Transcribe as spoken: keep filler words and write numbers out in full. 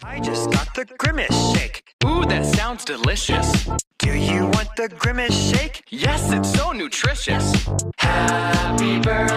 I just got the Grimace shake. Ooh, that sounds delicious. Do you want the Grimace shake? Yes, it's so nutritious. Happy birthday